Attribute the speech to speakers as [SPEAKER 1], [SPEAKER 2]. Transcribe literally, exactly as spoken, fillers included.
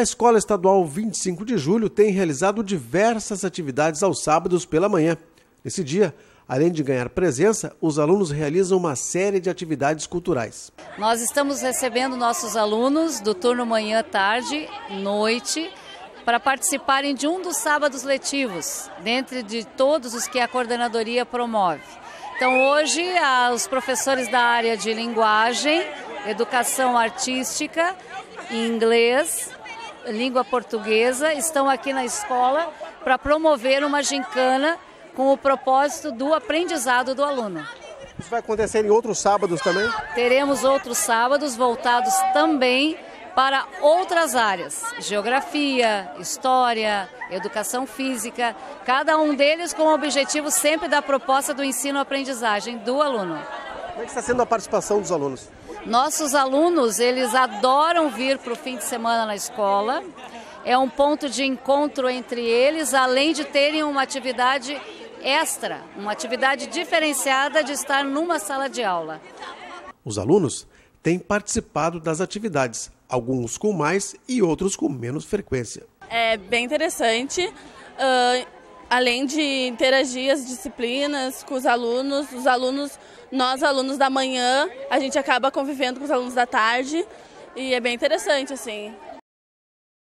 [SPEAKER 1] A Escola Estadual vinte e cinco de julho tem realizado diversas atividades aos sábados pela manhã. Nesse dia, além de ganhar presença, os alunos realizam uma série de atividades culturais.
[SPEAKER 2] Nós estamos recebendo nossos alunos do turno manhã, tarde, noite, para participarem de um dos sábados letivos, dentre de todos os que a coordenadoria promove. Então hoje, os professores da área de linguagem, educação artística, inglês, língua portuguesa, estão aqui na escola para promover uma gincana com o propósito do aprendizado do aluno.
[SPEAKER 1] Isso vai acontecer em outros sábados também?
[SPEAKER 2] Teremos outros sábados voltados também para outras áreas, geografia, história, educação física, cada um deles com o objetivo sempre da proposta do ensino-aprendizagem do aluno.
[SPEAKER 1] Como é que está sendo a participação dos alunos?
[SPEAKER 2] Nossos alunos, eles adoram vir para o fim de semana na escola, é um ponto de encontro entre eles, além de terem uma atividade extra, uma atividade diferenciada de estar numa sala de aula.
[SPEAKER 1] Os alunos têm participado das atividades, alguns com mais e outros com menos frequência.
[SPEAKER 3] É bem interessante, uh, além de interagir as disciplinas com os alunos, os alunos, nós alunos da manhã, a gente acaba convivendo com os alunos da tarde e é bem interessante, assim.